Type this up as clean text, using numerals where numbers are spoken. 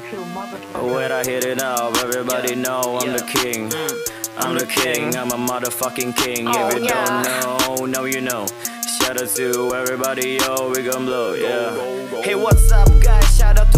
When I hit it up, everybody know I'm the king. I'm the king, I'm a motherfucking king. If you don't know, now you know. Shout out to everybody, yo, we gon' blow, yeah. Hey, what's up guys, shout out